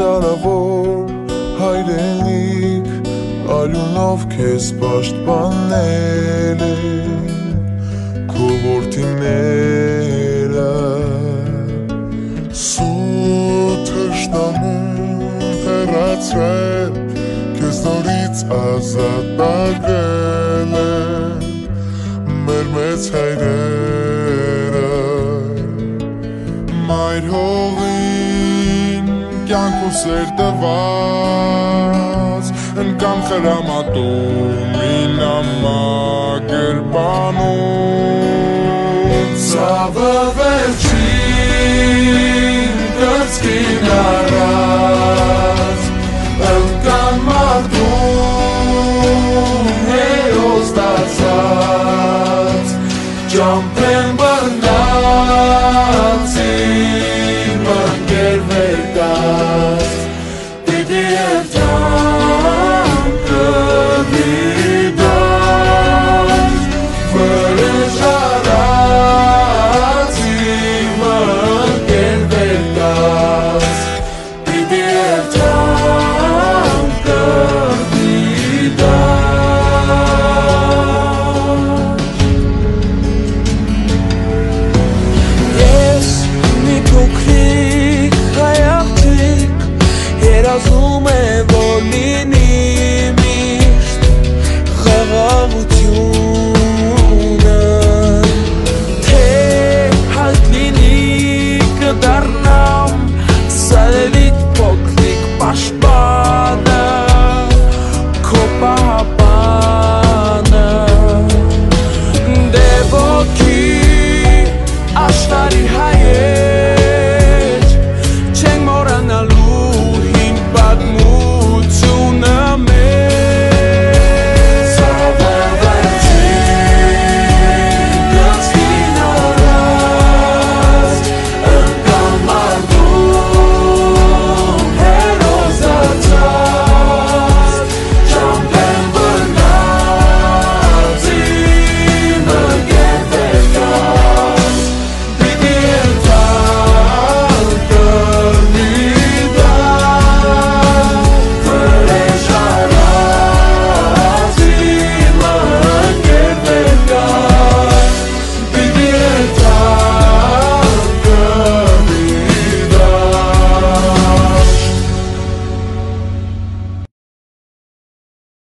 դարավոր հայրենիք արյունով քեզ պաշտպանել են քո որդիները սուտ թշնամուն հեռացրել քեզ նորից ազատագրել են մեր մեծ հայրերը Մայր հողին կյանք ու սեր տված Ընկամ խրամատում ինամագր բանում Ցավը վերջին կրծքին առած Ընկան մարդում հերոս դարձած Ճամպեն բռնած իմ ընկեր վերկա